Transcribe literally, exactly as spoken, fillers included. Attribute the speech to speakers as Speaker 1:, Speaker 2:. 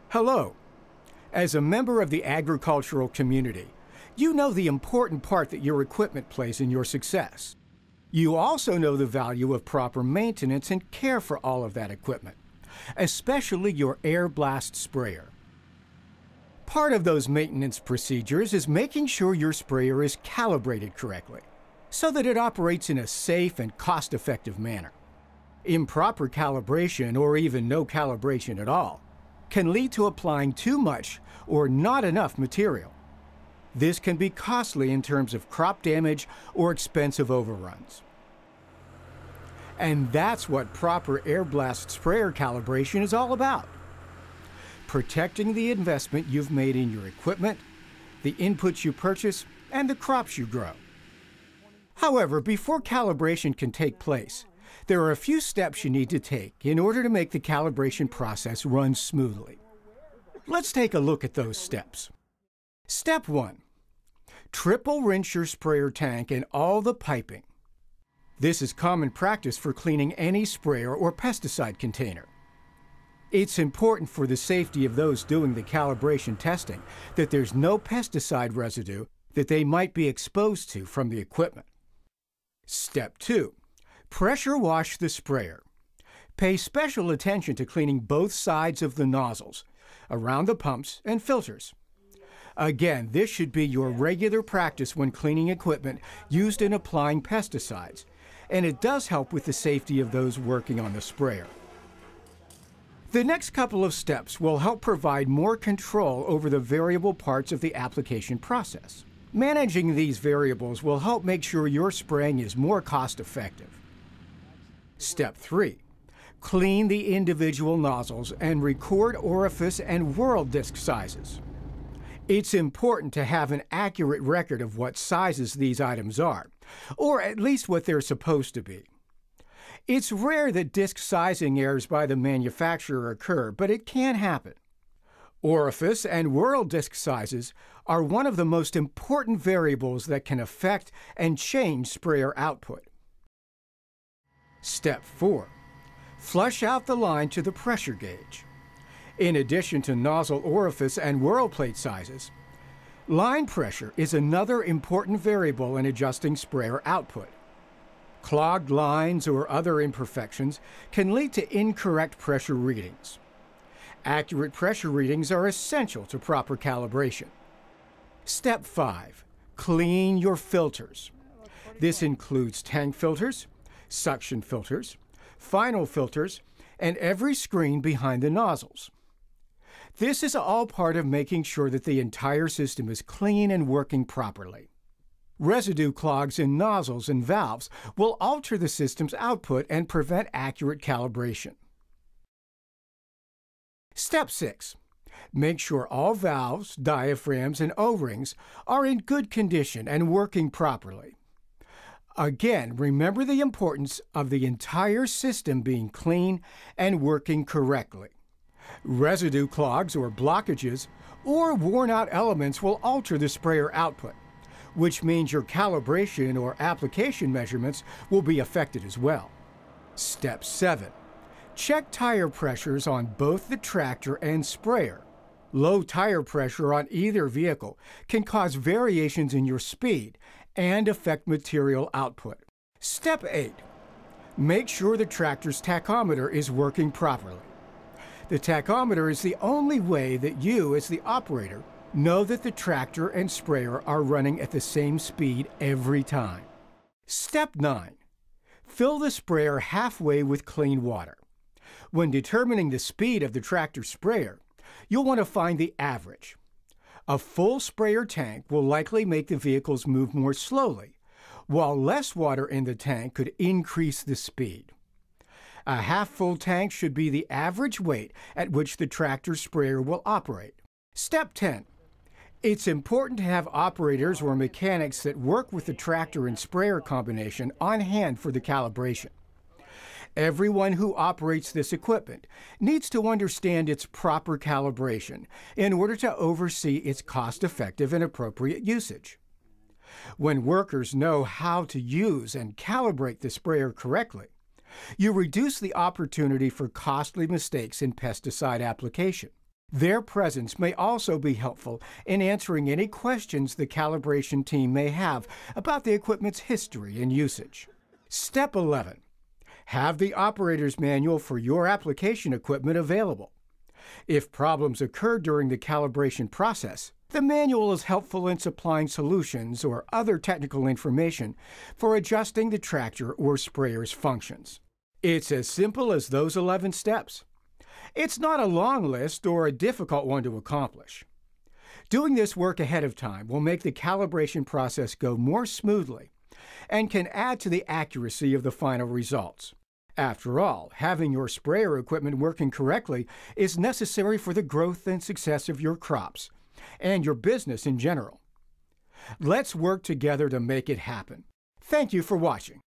Speaker 1: Hello. As a member of the agricultural community, you know the important part that your equipment plays in your success. You also know the value of proper maintenance and care for all of that equipment, especially your airblast sprayer. Part of those maintenance procedures is making sure your sprayer is calibrated correctly, so that it operates in a safe and cost-effective manner. Improper calibration, or even no calibration at all, can lead to applying too much or not enough material. This can be costly in terms of crop damage or expensive overruns. And that's what proper airblast sprayer calibration is all about. Protecting the investment you've made in your equipment, the inputs you purchase, and the crops you grow. However, before calibration can take place, there are a few steps you need to take in order to make the calibration process run smoothly. Let's take a look at those steps. Step one. Triple rinse your sprayer tank and all the piping. This is common practice for cleaning any sprayer or pesticide container. It's important for the safety of those doing the calibration testing that there's no pesticide residue that they might be exposed to from the equipment. Step two. Pressure wash the sprayer. Pay special attention to cleaning both sides of the nozzles, around the pumps and filters. Again, this should be your regular practice when cleaning equipment used in applying pesticides, and it does help with the safety of those working on the sprayer. The next couple of steps will help provide more control over the variable parts of the application process. Managing these variables will help make sure your spraying is more cost-effective. Step three. Clean the individual nozzles and record orifice and whorl disc sizes. It's important to have an accurate record of what sizes these items are, or at least what they're supposed to be. It's rare that disc sizing errors by the manufacturer occur, but it can happen. Orifice and whorl disc sizes are one of the most important variables that can affect and change sprayer output. Step four. Flush out the line to the pressure gauge. In addition to nozzle orifice and whorl plate sizes, line pressure is another important variable in adjusting sprayer output. Clogged lines or other imperfections can lead to incorrect pressure readings. Accurate pressure readings are essential to proper calibration. Step five. Clean your filters. This includes tank filters, suction filters, final filters, and every screen behind the nozzles. This is all part of making sure that the entire system is clean and working properly. Residue clogs in nozzles and valves will alter the system's output and prevent accurate calibration. Step six. Make sure all valves, diaphragms, and O-rings are in good condition and working properly. Again, remember the importance of the entire system being clean and working correctly. Residue clogs or blockages or worn-out elements will alter the sprayer output, which means your calibration or application measurements will be affected as well. Step seven. Check tire pressures on both the tractor and sprayer. Low tire pressure on either vehicle can cause variations in your speed and affect material output. Step eight. Make sure the tractor's tachometer is working properly. The tachometer is the only way that you, as the operator, know that the tractor and sprayer are running at the same speed every time. Step nine. Fill the sprayer halfway with clean water. When determining the speed of the tractor sprayer, you'll want to find the average. A full sprayer tank will likely make the vehicles move more slowly, while less water in the tank could increase the speed. A half-full tank should be the average weight at which the tractor sprayer will operate. Step ten. It's important to have operators or mechanics that work with the tractor and sprayer combination on hand for the calibration. Everyone who operates this equipment needs to understand its proper calibration in order to oversee its cost-effective and appropriate usage. When workers know how to use and calibrate the sprayer correctly, you reduce the opportunity for costly mistakes in pesticide application. Their presence may also be helpful in answering any questions the calibration team may have about the equipment's history and usage. Step eleven. Have the operator's manual for your application equipment available. If problems occur during the calibration process, the manual is helpful in supplying solutions or other technical information for adjusting the tractor or sprayer's functions. It's as simple as those eleven steps. It's not a long list or a difficult one to accomplish. Doing this work ahead of time will make the calibration process go more smoothly and can add to the accuracy of the final results. After all, having your sprayer equipment working correctly is necessary for the growth and success of your crops and your business in general. Let's work together to make it happen. Thank you for watching.